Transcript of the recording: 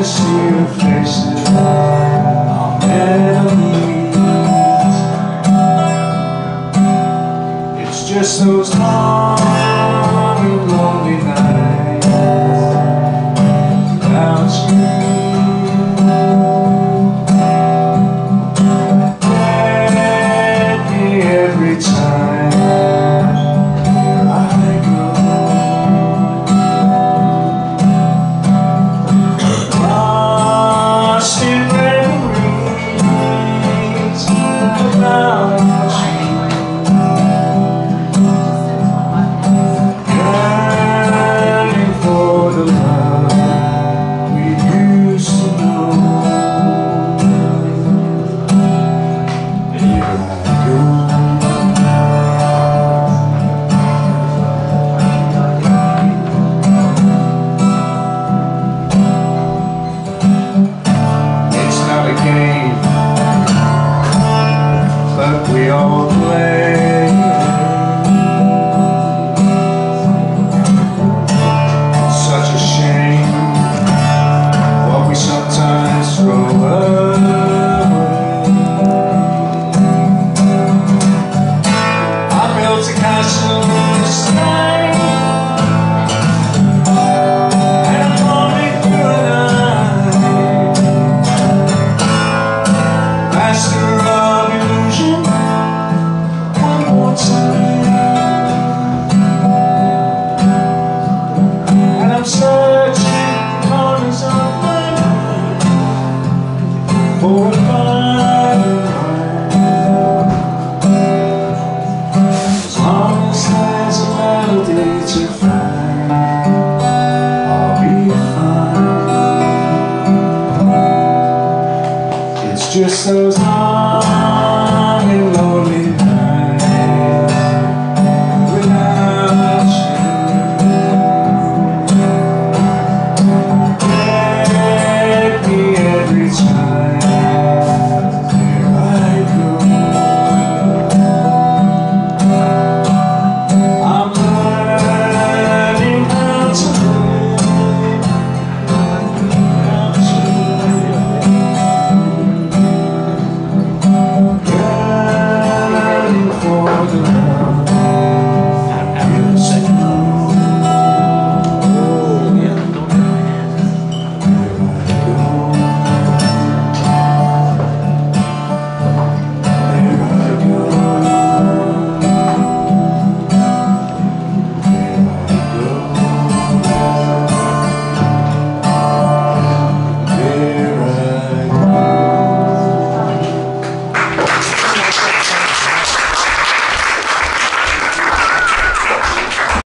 see your faces, our memories. It's just those long and lonely nights without you. Get me every time I go. Lost in memories without you. Yearning for the love we used to know. Here I go. It's not a game, but we all play. Such a shame what we sometimes throw away. I built a castle in the sky, and I'm running through the night, master of illusion, one more time. And I'm searching corners of my mind for a fire. As long as there's a melody to find, I'll be fine. It's just those